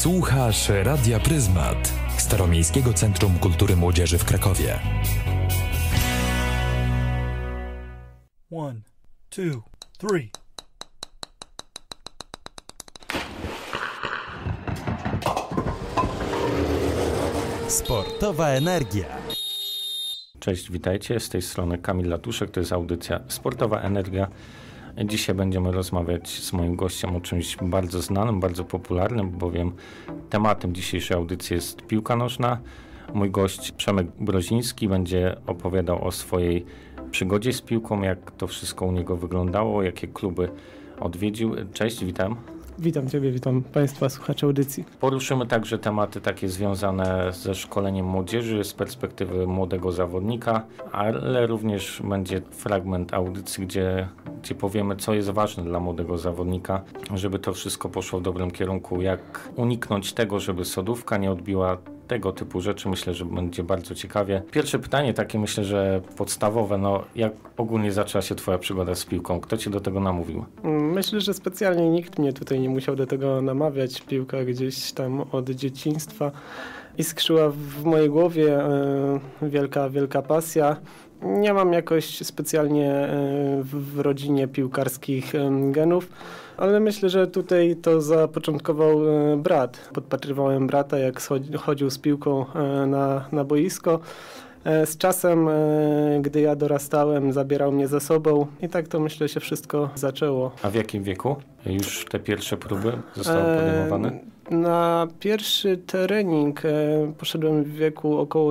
Słuchasz Radia Pryzmat, Staromiejskiego Centrum Kultury Młodzieży w Krakowie. 1, 2, 3. Sportowa energia. Cześć, witajcie. Z tej strony Kamil Latuszek, to jest audycja Sportowa Energia. Dzisiaj będziemy rozmawiać z moim gościem o czymś bardzo znanym, bardzo popularnym, bowiem tematem dzisiejszej audycji jest piłka nożna. Mój gość Przemek Broziński będzie opowiadał o swojej przygodzie z piłką, jak to wszystko u niego wyglądało, jakie kluby odwiedził. Cześć, witam. Witam Ciebie, witam Państwa, słuchaczy audycji. Poruszymy także tematy takie związane ze szkoleniem młodzieży z perspektywy młodego zawodnika, ale również będzie fragment audycji, gdzie powiemy, co jest ważne dla młodego zawodnika, żeby to wszystko poszło w dobrym kierunku, jak uniknąć tego, żeby sodówka nie odbiła tego typu rzeczy. Myślę, że będzie bardzo ciekawie. Pierwsze pytanie takie, myślę, że podstawowe, jak ogólnie zaczęła się Twoja przygoda z piłką? Kto Cię do tego namówił? Myślę, że specjalnie nikt mnie tutaj nie musiał do tego namawiać. Piłka gdzieś tam od dzieciństwa iskrzyła w mojej głowie, wielka pasja. Nie mam jakoś specjalnie w rodzinie piłkarskich genów, ale myślę, że tutaj to zapoczątkował brat. Podpatrywałem brata, jak chodził z piłką na boisko. Z czasem, gdy ja dorastałem, zabierał mnie ze sobą i tak to, myślę, się wszystko zaczęło. A w jakim wieku już te pierwsze próby zostały podejmowane? Na pierwszy trening poszedłem w wieku około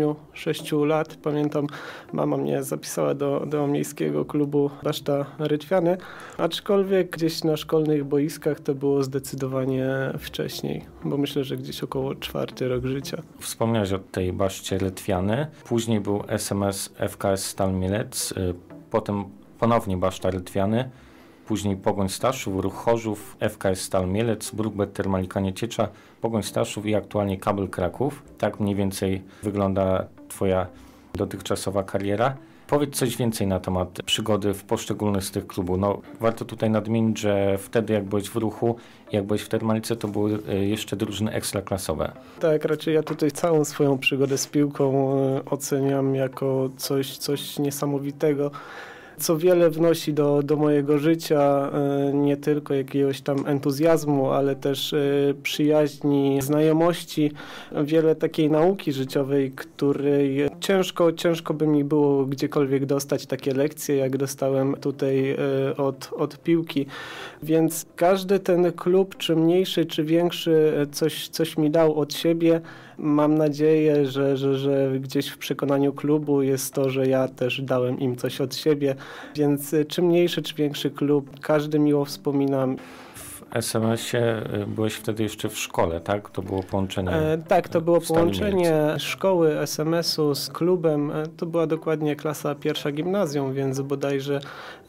7-6 lat. Pamiętam, mama mnie zapisała do miejskiego klubu Baszta Rytwiany, aczkolwiek gdzieś na szkolnych boiskach to było zdecydowanie wcześniej, bo myślę, że gdzieś około 4. rok życia. Wspomniałeś o tej Baszcie Rytwiany, później był SMS FKS Stal Mielec, potem ponownie Baszta Rytwiany, później Pogoń Staszów, Ruch Chorzów, FKS Stal Mielec, Brukbet Termalika Nieciecza, Pogoń Staszów i aktualnie Kabel Kraków. Tak mniej więcej wygląda Twoja dotychczasowa kariera. Powiedz coś więcej na temat przygody w poszczególnych z tych klubów. Warto tutaj nadmienić, że wtedy jak byłeś w Ruchu, jak byłeś w Termalice, to były jeszcze drużyny ekstraklasowe. Tak, raczej ja tutaj całą swoją przygodę z piłką oceniam jako coś niesamowitego, co wiele wnosi do mojego życia, nie tylko jakiegoś tam entuzjazmu, ale też przyjaźni, znajomości, wiele takiej nauki życiowej, której ciężko by mi było gdziekolwiek dostać takie lekcje, jak dostałem tutaj od piłki. Więc każdy ten klub, czy mniejszy, czy większy, coś mi dał od siebie. Mam nadzieję, że gdzieś w przekonaniu klubu jest to, że ja też dałem im coś od siebie, więc czy mniejszy, czy większy klub, każdy miło wspominam. W SMS-ie byłeś wtedy jeszcze w szkole, tak? To było połączenie. Tak, to było połączenie szkoły, SMS-u z klubem. To była dokładnie klasa 1 gimnazjum, więc bodajże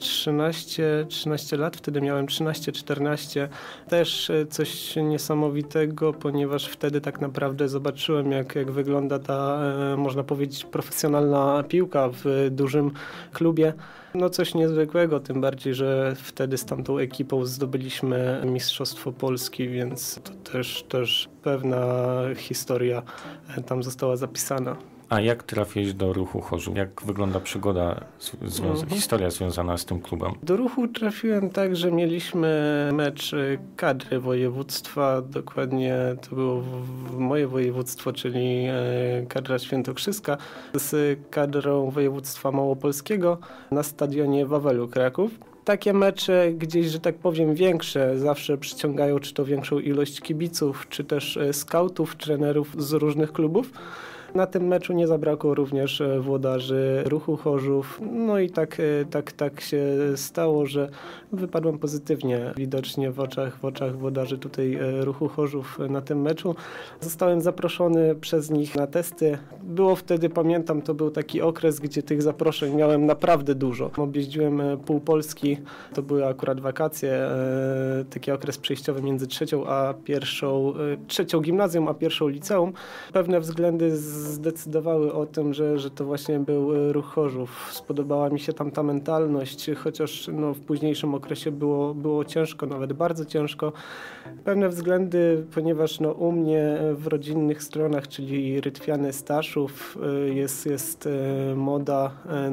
13 lat, wtedy miałem 13-14. Też coś niesamowitego, ponieważ wtedy tak naprawdę zobaczyłem, jak wygląda ta, można powiedzieć, profesjonalna piłka w dużym klubie. Coś niezwykłego, tym bardziej, że wtedy z tamtą ekipą zdobyliśmy Mistrzostwo Polski, więc to też pewna historia tam została zapisana. A jak trafiłeś do Ruchu Chorzów? Jak wygląda przygoda, historia związana z tym klubem? Do Ruchu trafiłem tak, że mieliśmy mecz kadry województwa, dokładnie to było moje województwo, czyli kadra świętokrzyska z kadrą województwa małopolskiego na stadionie Wawelu Kraków. Takie mecze gdzieś, że tak powiem, większe zawsze przyciągają czy to większą ilość kibiców, czy też skautów, trenerów z różnych klubów. Na tym meczu nie zabrakło również włodarzy Ruchu Chorzów. I tak się stało, że wypadłem pozytywnie widocznie w oczach włodarzy tutaj Ruchu Chorzów na tym meczu. Zostałem zaproszony przez nich na testy. Było wtedy, pamiętam, to był taki okres, gdzie tych zaproszeń miałem naprawdę dużo. Objeździłem pół Polski, to były akurat wakacje, taki okres przejściowy między trzecią gimnazjum a 1. liceum. Pewne względy zdecydowały o tym, że to właśnie był Ruch Chorzów. Spodobała mi się tam ta mentalność, chociaż no, w późniejszym okresie było ciężko, nawet bardzo ciężko. Pewne względy, ponieważ no, u mnie w rodzinnych stronach, czyli Rytwiany Staszów, jest moda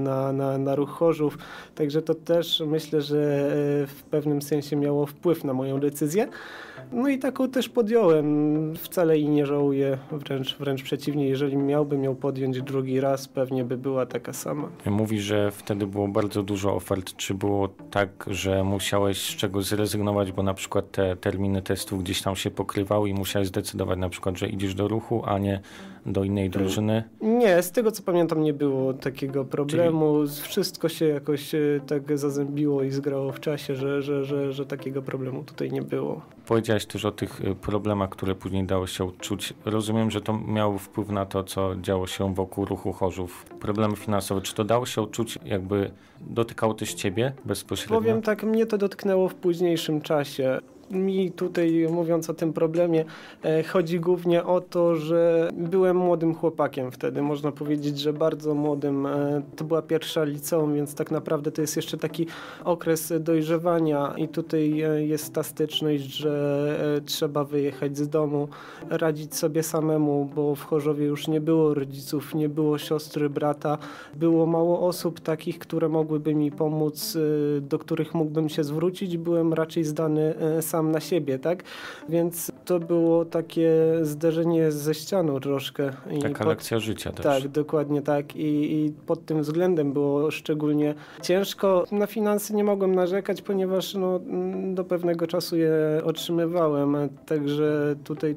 na Ruch Chorzów, także to też myślę, że w pewnym sensie miało wpływ na moją decyzję. No i taką też podjąłem. Wcale i nie żałuję, wręcz przeciwnie. Jeżeli miałbym ją podjąć drugi raz, pewnie by była taka sama. Mówi, że wtedy było bardzo dużo ofert. Czy było tak, że musiałeś z czegoś zrezygnować, bo na przykład te terminy testów gdzieś tam się pokrywały i musiałeś zdecydować na przykład, że idziesz do Ruchu, a nie do innej drużyny? Nie, z tego co pamiętam nie było takiego problemu. Wszystko się jakoś tak zazębiło i zgrało w czasie, że takiego problemu tutaj nie było. Powiedziałeś też o tych problemach, które później dało się odczuć. Rozumiem, że to miało wpływ na to, co działo się wokół Ruchu Chorzów. Problemy finansowe. Czy to dało się odczuć, jakby dotykało też ciebie bezpośrednio? Powiem tak, mnie to dotknęło w późniejszym czasie. Mi tutaj, mówiąc o tym problemie, chodzi głównie o to, że byłem młodym chłopakiem wtedy. Można powiedzieć, że bardzo młodym. To była pierwsza liceum, więc tak naprawdę to jest jeszcze taki okres dojrzewania i tutaj jest ta styczność, że trzeba wyjechać z domu, radzić sobie samemu, bo w Chorzowie już nie było rodziców, nie było siostry, brata. Było mało osób takich, które mogłyby mi pomóc, do których mógłbym się zwrócić. Byłem raczej zdany sam na siebie, tak? Więc to było takie zderzenie ze ścianą troszkę. Taka lekcja życia też. Tak, dokładnie tak. I pod tym względem było szczególnie ciężko. Na finanse nie mogłem narzekać, ponieważ no, do pewnego czasu je otrzymywałem, także tutaj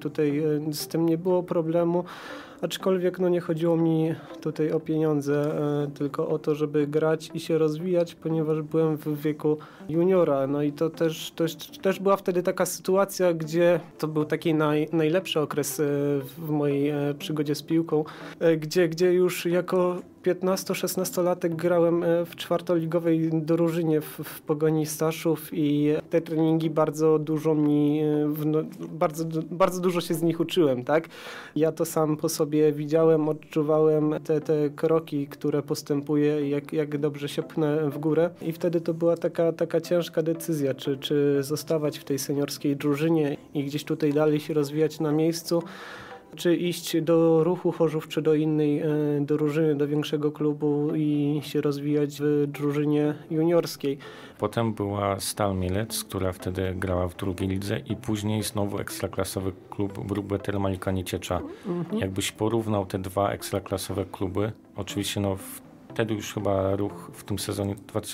z tym nie było problemu. Aczkolwiek no, nie chodziło mi tutaj o pieniądze, tylko o to, żeby grać i się rozwijać, ponieważ byłem w wieku juniora. No i to też była wtedy taka sytuacja, gdzie to był taki najlepszy okres w mojej przygodzie z piłką, gdzie już jako 15-16-latek grałem w czwartoligowej drużynie w Pogoni Staszów i te treningi bardzo dużo bardzo dużo się z nich uczyłem, tak? Ja to sam po sobie widziałem, odczuwałem te kroki, które postępuję, jak dobrze się pnę w górę i wtedy to była taka ciężka decyzja, czy zostawać w tej seniorskiej drużynie i gdzieś tutaj dalej się rozwijać na miejscu, czy iść do Ruchu Chorzów, czy do innej drużyny, do większego klubu i się rozwijać w drużynie juniorskiej. Potem była Stal Mielec, która wtedy grała w drugiej lidze i później znowu ekstraklasowy klub Brugge Termalika Nieciecza. Jakbyś porównał te dwa ekstraklasowe kluby, oczywiście no wtedy już chyba Ruch w tym sezonie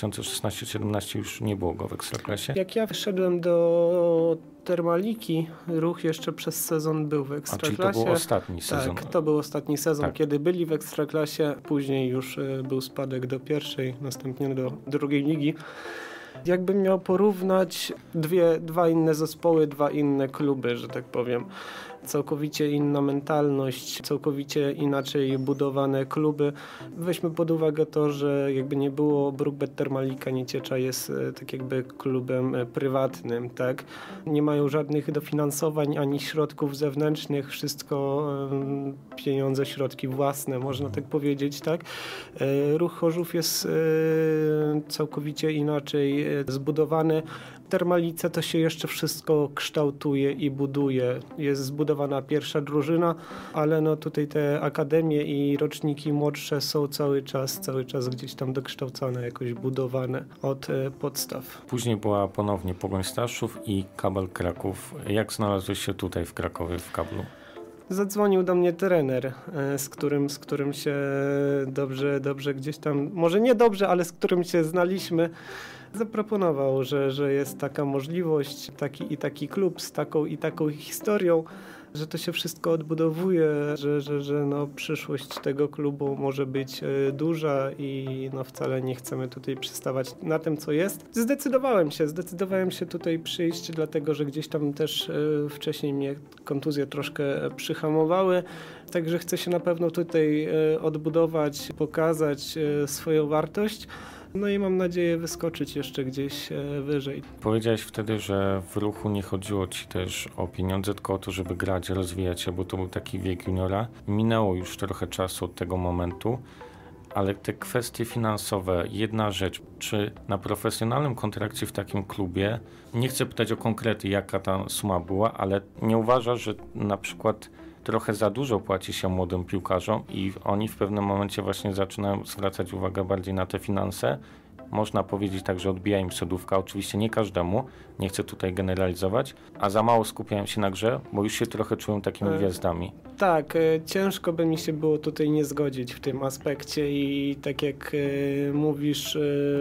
2016-17 już nie było go w ekstraklasie. Jak ja wszedłem do Termaliki, Ruch jeszcze przez sezon był w ekstraklasie. A czyli to był ostatni sezon? Tak, to był ostatni sezon, tak. Kiedy byli w ekstraklasie. Później już był spadek do pierwszej, następnie do drugiej ligi. Jakbym miał porównać dwa inne zespoły, dwa inne kluby, że tak powiem. Całkowicie inna mentalność, całkowicie inaczej budowane kluby. Weźmy pod uwagę to, że jakby nie było, Brugge Termalika Nieciecza jest tak jakby klubem prywatnym, tak? Nie mają żadnych dofinansowań ani środków zewnętrznych, wszystko pieniądze, środki własne, można tak powiedzieć, tak? Ruch Chorzów jest całkowicie inaczej zbudowany. W Termalice to się jeszcze wszystko kształtuje i buduje. Jest zbudowana pierwsza drużyna, ale no tutaj te akademie i roczniki młodsze są cały czas gdzieś tam dokształcane, jakoś budowane od podstaw. Później była ponownie Pogoń Staszów i Kabel Kraków. Jak znalazłeś się tutaj w Krakowie, w Kablu? Zadzwonił do mnie trener, z którym się dobrze gdzieś tam, może nie dobrze, ale z którym się znaliśmy. Zaproponował, że jest taka możliwość, taki klub z taką i taką historią, że to się wszystko odbudowuje, że no, przyszłość tego klubu może być duża i no, wcale nie chcemy tutaj przystawać na tym, co jest. Zdecydowałem się tutaj przyjść, dlatego że gdzieś tam też wcześniej mnie kontuzje troszkę przyhamowały, także chcę się na pewno tutaj odbudować, pokazać swoją wartość. No i mam nadzieję wyskoczyć jeszcze gdzieś wyżej. Powiedziałeś wtedy, że w Ruchu nie chodziło ci też o pieniądze, tylko o to, żeby grać, rozwijać się, bo to był taki wiek juniora. Minęło już trochę czasu od tego momentu, ale te kwestie finansowe, jedna rzecz, czy na profesjonalnym kontrakcie w takim klubie, nie chcę pytać o konkrety, jaka ta suma była, ale nie uważasz, że na przykład trochę za dużo płaci się młodym piłkarzom i oni w pewnym momencie właśnie zaczynają zwracać uwagę bardziej na te finanse? Można powiedzieć tak, że odbija im sodówka, oczywiście nie każdemu, nie chcę tutaj generalizować, a za mało skupiają się na grze, bo już się trochę czują takimi gwiazdami. Tak, ciężko by mi się było tutaj nie zgodzić w tym aspekcie i tak jak mówisz,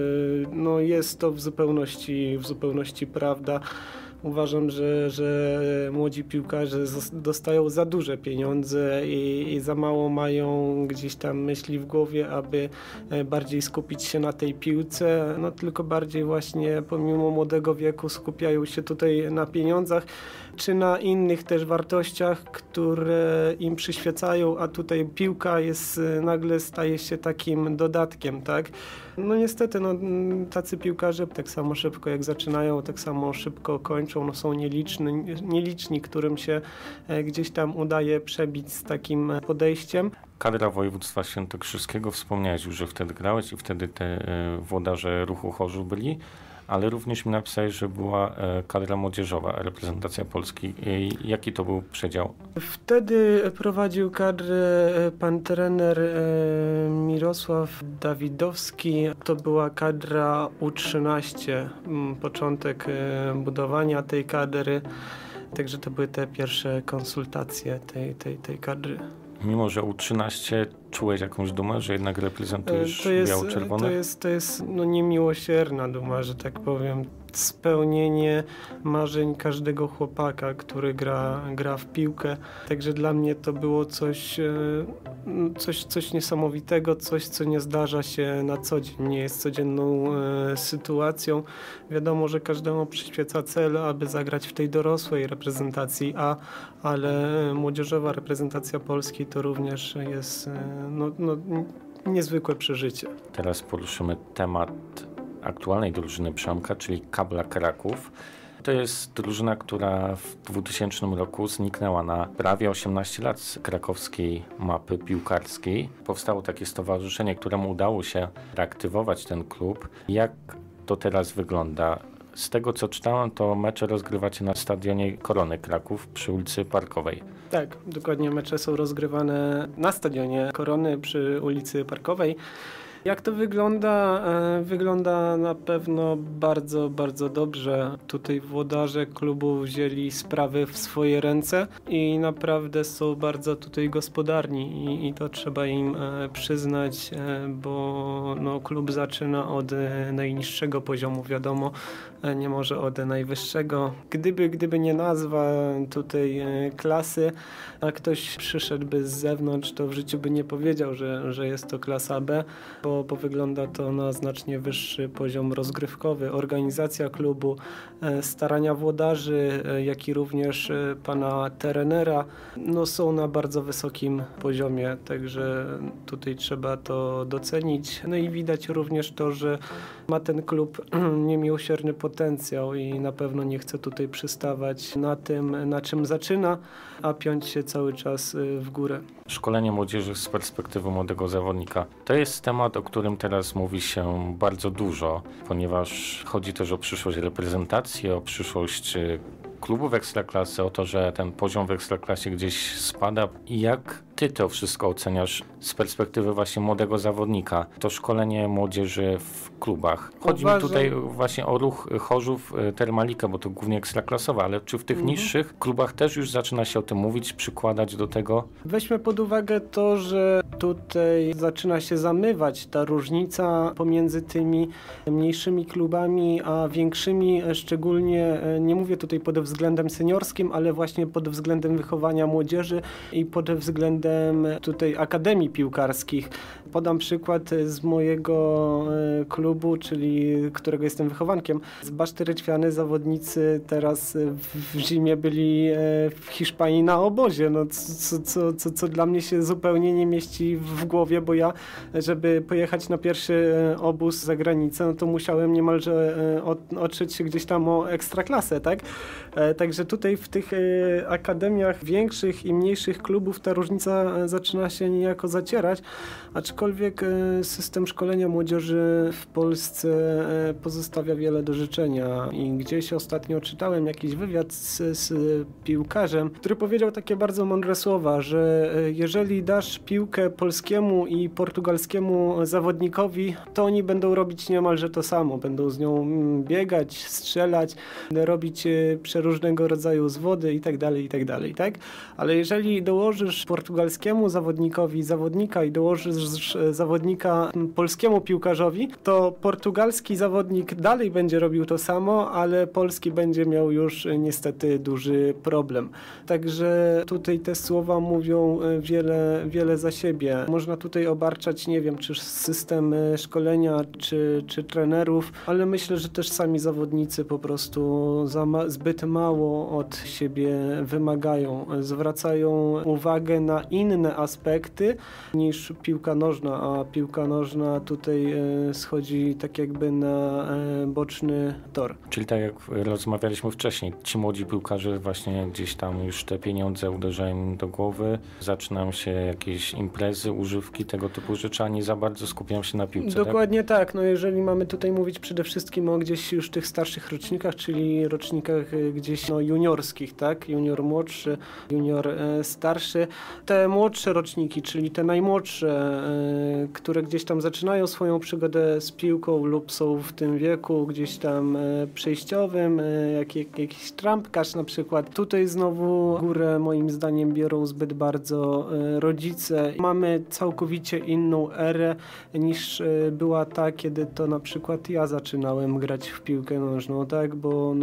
no jest to w zupełności prawda. Uważam, że młodzi piłkarze dostają za duże pieniądze i za mało mają gdzieś tam myśli w głowie, aby bardziej skupić się na tej piłce. No tylko bardziej właśnie pomimo młodego wieku skupiają się tutaj na pieniądzach czy na innych też wartościach, które im przyświecają, a tutaj piłka nagle staje się takim dodatkiem, tak? No niestety, tacy piłkarze tak samo szybko jak zaczynają, tak samo szybko kończą, są nieliczni, którym się gdzieś tam udaje przebić z takim podejściem. Kadra województwa świętokrzyskiego, wspomniałeś już, że wtedy grałeś i wtedy te włodarze Ruchu Chorzów byli, ale również mi napisałeś, że była kadra młodzieżowa, reprezentacja Polski. Jaki to był przedział? Wtedy prowadził kadrę pan trener Mirosław Dawidowski. To była kadra U13, początek budowania tej kadry. Także to były te pierwsze konsultacje tej kadry. Mimo że U13 czułeś jakąś dumę, że jednak reprezentujesz biało-czerwone? To jest niemiłosierna duma, że tak powiem. Spełnienie marzeń każdego chłopaka, który gra w piłkę. Także dla mnie to było coś niesamowitego, coś, co nie zdarza się na co dzień, nie jest codzienną sytuacją. Wiadomo, że każdemu przyświeca cel, aby zagrać w tej dorosłej reprezentacji ale młodzieżowa reprezentacja Polski to również jest niezwykłe przeżycie. Teraz poruszymy temat aktualnej drużyny Przemka, czyli Kabla Kraków. To jest drużyna, która w 2000 roku zniknęła na prawie 18 lat z krakowskiej mapy piłkarskiej. Powstało takie stowarzyszenie, któremu udało się reaktywować ten klub. Jak to teraz wygląda? Z tego co czytałem, to mecze rozgrywacie na stadionie Korony Kraków przy ulicy Parkowej. Tak, dokładnie, mecze są rozgrywane na stadionie Korony przy ulicy Parkowej. Jak to wygląda? Wygląda na pewno bardzo, bardzo dobrze. Tutaj włodarze klubu wzięli sprawy w swoje ręce i naprawdę są bardzo tutaj gospodarni i to trzeba im przyznać, bo klub zaczyna od najniższego poziomu, wiadomo, nie może od najwyższego. Gdyby nie nazwa tutaj klasy, a ktoś przyszedłby z zewnątrz, to w życiu by nie powiedział, że jest to klasa B, bo wygląda to na znacznie wyższy poziom rozgrywkowy. Organizacja klubu, starania włodarzy, jak i również pana trenera są na bardzo wysokim poziomie, także tutaj trzeba to docenić. No i widać również to, że ma ten klub niemiłosierny potencjał i na pewno nie chce tutaj przystawać na tym, na czym zaczyna, a piąć się cały czas w górę. Szkolenie młodzieży z perspektywy młodego zawodnika. To jest temat, o którym teraz mówi się bardzo dużo, ponieważ chodzi też o przyszłość reprezentacji, o przyszłość klubów w Ekstraklasy, o to, że ten poziom w Ekstraklasie gdzieś spada. I jak ty to wszystko oceniasz z perspektywy właśnie młodego zawodnika? To szkolenie młodzieży w klubach. Chodzi mi tutaj właśnie o Ruch Chorzów, Termalika, bo to głównie ekstraklasowe, ale czy w tych niższych klubach też już zaczyna się o tym mówić, przykładać do tego? Weźmy pod uwagę to, że tutaj zaczyna się zamywać ta różnica pomiędzy tymi mniejszymi klubami a większymi, szczególnie nie mówię tutaj pod względem seniorskim, ale właśnie pod względem wychowania młodzieży i pod względem system tutaj akademii piłkarskich. Podam przykład z mojego klubu, czyli którego jestem wychowankiem. Z Baszty Ryćwiany zawodnicy teraz w zimie byli w Hiszpanii na obozie, no, co dla mnie się zupełnie nie mieści w głowie, bo ja, żeby pojechać na pierwszy obóz za granicę, no to musiałem niemalże otrzeć się gdzieś tam o ekstraklasę, tak? Także tutaj w tych akademiach większych i mniejszych klubów ta różnica zaczyna się niejako zacierać, aczkolwiek system szkolenia młodzieży w Polsce pozostawia wiele do życzenia i gdzieś ostatnio czytałem jakiś wywiad z piłkarzem, który powiedział takie bardzo mądre słowa, że jeżeli dasz piłkę polskiemu i portugalskiemu zawodnikowi, to oni będą robić niemalże to samo. Będą z nią biegać, strzelać, robić przeróżnego rodzaju zwody i tak dalej, tak? Ale jeżeli dołożysz portugalskiemu zawodnikowi zawodnika i dołożysz zawodnika polskiemu piłkarzowi, to portugalski zawodnik dalej będzie robił to samo, ale polski będzie miał już niestety duży problem. Także tutaj te słowa mówią wiele za siebie. Można tutaj obarczać, nie wiem, czy system szkolenia, czy trenerów, ale myślę, że też sami zawodnicy po prostu zbyt mało od siebie wymagają. Zwracają uwagę na inne aspekty niż piłka nożna, a piłka nożna tutaj schodzi tak jakby na boczny tor. Czyli tak jak rozmawialiśmy wcześniej, ci młodzi piłkarze właśnie gdzieś tam już te pieniądze uderzają im do głowy, zaczynają się jakieś imprezy, używki, tego typu rzeczy, a nie za bardzo skupiają się na piłce. Dokładnie tak. No jeżeli mamy tutaj mówić przede wszystkim o gdzieś już tych starszych rocznikach, czyli rocznikach gdzieś juniorskich, tak? Junior młodszy, junior starszy. Te młodsze roczniki, czyli te najmłodsze, które gdzieś tam zaczynają swoją przygodę z piłką lub są w tym wieku gdzieś tam przejściowym, jakiś trampkarz na przykład. Tutaj znowu górę moim zdaniem biorą zbyt bardzo rodzice. Mamy całkowicie inną erę niż była ta, kiedy to na przykład ja zaczynałem grać w piłkę nożną, tak? Bo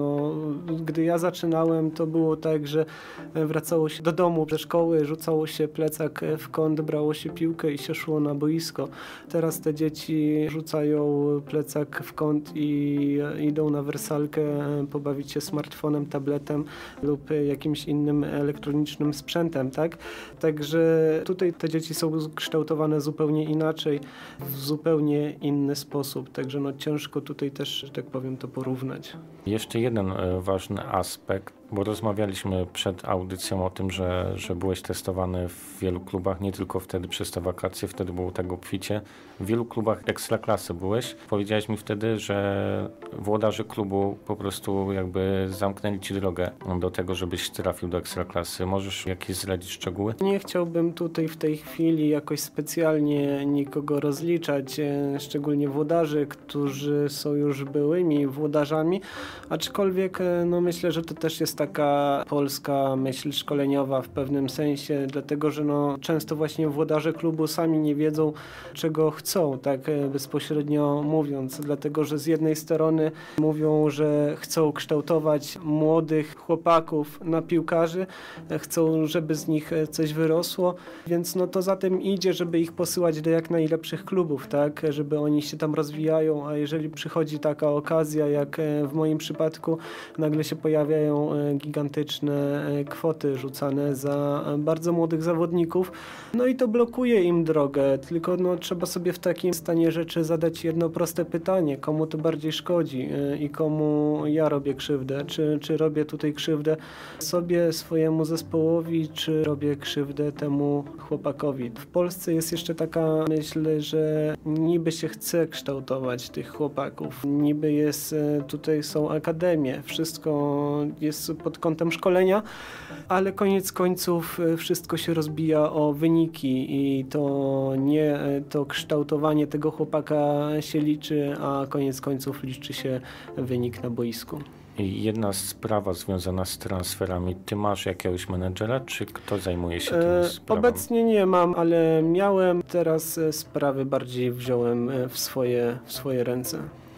gdy ja zaczynałem, to było tak, że wracało się do domu ze szkoły, rzucało się plecak w kąt, brało się piłkę i się szło na boisko. Teraz te dzieci rzucają plecak w kąt i idą na wersalkę pobawić się smartfonem, tabletem lub jakimś innym elektronicznym sprzętem, tak? Także tutaj te dzieci są kształtowane zupełnie inaczej, w zupełnie inny sposób. Także ciężko tutaj też, że tak powiem, to porównać. Jeszcze jeden ważny aspekt, bo rozmawialiśmy przed audycją o tym, że byłeś testowany w wielu klubach, nie tylko wtedy przez te wakacje, wtedy było tak obficie. W wielu klubach ekstraklasy byłeś. Powiedziałeś mi wtedy, że włodarze klubu po prostu jakby zamknęli ci drogę do tego, żebyś trafił do ekstraklasy. Możesz jakieś zdradzić szczegóły? Nie chciałbym tutaj w tej chwili jakoś specjalnie nikogo rozliczać, szczególnie włodarzy, którzy są już byłymi włodarzami, aczkolwiek myślę, że to też jest taka polska myśl szkoleniowa w pewnym sensie, dlatego że często właśnie włodarze klubu sami nie wiedzą, czego chcą, tak bezpośrednio mówiąc, dlatego że z jednej strony mówią, że chcą kształtować młodych chłopaków na piłkarzy, chcą, żeby z nich coś wyrosło, więc to za tym idzie, żeby ich posyłać do jak najlepszych klubów, tak, żeby oni się tam rozwijają, a jeżeli przychodzi taka okazja, jak w moim przypadku, nagle się pojawiają gigantyczne kwoty rzucane za bardzo młodych zawodników, i to blokuje im drogę, tylko trzeba sobie w takim stanie rzeczy zadać jedno proste pytanie, komu to bardziej szkodzi i komu ja robię krzywdę, czy robię tutaj krzywdę sobie, swojemu zespołowi, czy robię krzywdę temu chłopakowi. W Polsce jest jeszcze taka myśl, że niby się chce kształtować tych chłopaków, niby tutaj są akademie, wszystko jest pod kątem szkolenia, ale koniec końców wszystko się rozbija o wyniki i to nie to kształtowanie tego chłopaka się liczy, a koniec końców liczy się wynik na boisku. I jedna sprawa związana z transferami. Ty masz jakiegoś menedżera, czy kto zajmuje się tymi sprawami? Obecnie nie mam, ale miałem. Teraz sprawy bardziej wziąłem w swoje ręce.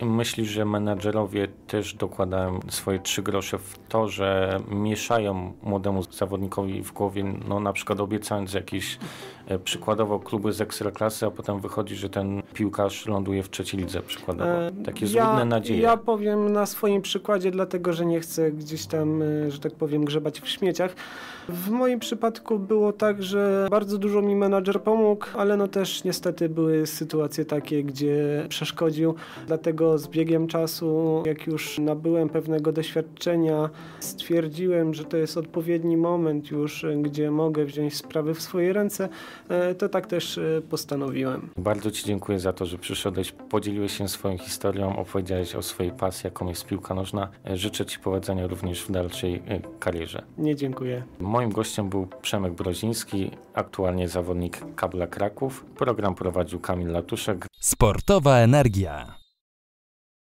myślisz, że menadżerowie też dokładają swoje 3 grosze w to, że mieszają młodemu zawodnikowi w głowie, no na przykład obiecając jakieś przykładowo kluby z Ekstraklasy, a potem wychodzi, że ten piłkarz ląduje w trzeciej lidze przykładowo. Takie złudne nadzieje. Ja powiem na swoim przykładzie, dlatego że nie chcę gdzieś tam, że tak powiem, grzebać w śmieciach. W moim przypadku było tak, że bardzo dużo mi menadżer pomógł, ale no też niestety były sytuacje takie, gdzie przeszkodził. Dlatego z biegiem czasu, jak już nabyłem pewnego doświadczenia, stwierdziłem, że to jest odpowiedni moment już, gdzie mogę wziąć sprawy w swoje ręce, to tak też postanowiłem. Bardzo Ci dziękuję za to, że przyszedłeś, podzieliłeś się swoją historią, opowiedziałeś o swojej pasji, jaką jest piłka nożna. Życzę Ci powodzenia również w dalszej karierze. Nie, dziękuję. Moim gościem był Przemek Broziński, aktualnie zawodnik Kabla Kraków. Program prowadził Kamil Latuszek. Sportowa energia.